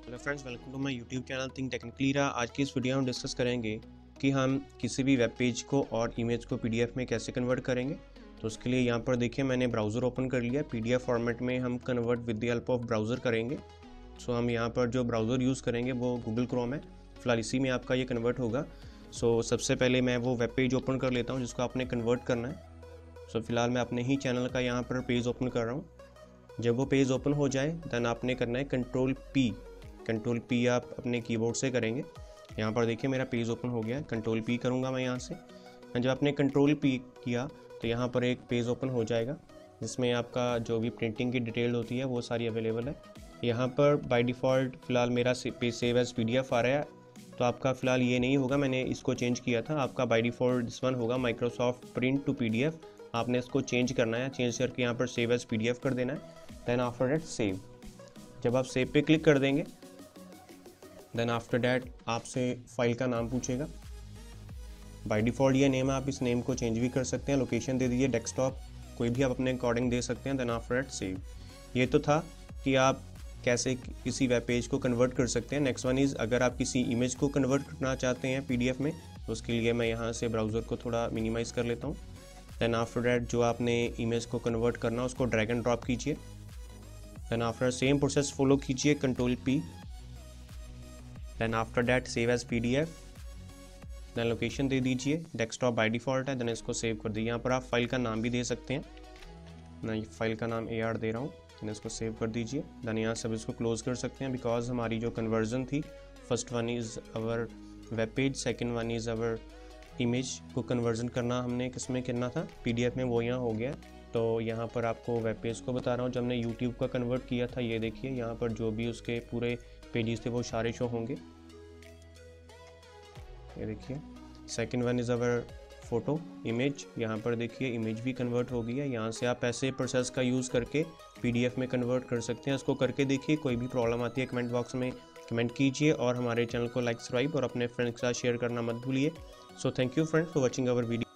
Hello friends, welcome to my YouTube channel think technically. आज की इस वीडियो में हम डिस्कस करेंगे कि हम किसी भी वेब पेज को और इमेज को पीडीएफ में कैसे कन्वर्ट करेंगे। तो उसके लिए यहाँ पर देखिए मैंने ब्राउज़र ओपन कर लिया। पीडीएफ फॉर्मेट में हम convert with the help of browser करेंगे। सो हम यहाँ पर जो ब्राउज़र यूज़ करेंगे वो गूगल क्रोम है। फिलहाल इसी में आपका ये कन्वर्ट होगा। सो सबसे पहले मैं वो वेब पेज ओपन कर लेता हूँ जिसको आपने कन्वर्ट करना है। सो फिलहाल मैं अपने ही चैनल का यहाँ पर पेज ओपन कर रहा हूँ। जब वो पेज ओपन हो जाए देन आपने करना है कंट्रोल पी आप अपने कीबोर्ड से करेंगे। यहाँ पर देखिए मेरा पेज ओपन हो गया है। कंट्रोल पी करूँगा मैं यहाँ से। जब आपने कंट्रोल पी किया तो यहाँ पर एक पेज ओपन हो जाएगा जिसमें आपका जो भी प्रिंटिंग की डिटेल होती है वो सारी अवेलेबल है। यहाँ पर बाय डिफ़ॉल्ट फ़िलहाल मेरा सेव एज़ पीडीएफ आ रहा है, तो आपका फ़िलहाल ये नहीं होगा, मैंने इसको चेंज किया था। आपका बाय डिफ़ॉल्ट दिस वन होगा माइक्रोसॉफ्ट प्रिंट टू पीडीएफ। आपने इसको चेंज करना है, चेंज करके यहाँ पर सेव एज़ पीडीएफ कर देना है। Then after that save. जब आप सेव पे क्लिक कर देंगे देन आफ्टर डैट आपसे फाइल का नाम पूछेगा। बाय डिफ़ॉल्ट ये नेम है, आप इस नेम को चेंज भी कर सकते हैं। लोकेशन दे दीजिए डेस्कटॉप, कोई भी आप अपने अकॉर्डिंग दे सकते हैं। Then after that save. ये तो था कि आप कैसे किसी वेब पेज को कन्वर्ट कर सकते हैं। नेक्स्ट वन इज़ अगर आप किसी इमेज को कन्वर्ट करना चाहते हैं पीडीएफ में, तो उसके लिए मैं यहाँ से ब्राउज़र को थोड़ा मिनिमाइज़ कर लेता हूँ। देन आफ्टर डैट जो आपने इमेज को कन्वर्ट करना उसको ड्रैग एंड ड्रॉप कीजिए। Then after same process follow कीजिए, control P. Then after that save as PDF. Then location दे दीजिए डेस्कटॉप बाय डिफ़ॉल्ट है। देन इसको सेव कर दीजिए। यहाँ पर आप फाइल का नाम भी दे सकते हैं। मैं फाइल का नाम AR दे रहा हूँ। देन इसको सेव कर दीजिए। देन यहाँ से इसको क्लोज कर सकते हैं बिकॉज हमारी जो कन्वर्जन थी, first one is our web page, second one is our image को कन्वर्जन करना हमने किस में करना था, पीडीएफ में, वो यहाँ हो गया। तो यहाँ पर आपको वेब पेज को बता रहा हूँ। जब हमने यूट्यूब का कन्वर्ट किया था, ये देखिए यहाँ पर जो भी उसके पूरे पेजेस थे वो सारे शो होंगे। ये देखिए second one is our photo image. यहाँ पर देखिए इमेज भी कन्वर्ट हो गई है। यहाँ से आप ऐसे प्रोसेस का यूज़ करके पीडीएफ में कन्वर्ट कर सकते हैं। इसको करके देखिए, कोई भी प्रॉब्लम आती है कमेंट बॉक्स में कमेंट कीजिए और हमारे चैनल को लाइक, सब्सक्राइब और अपने फ्रेंड्स के साथ शेयर करना मत भूलिए। So thank you friends for watching our video.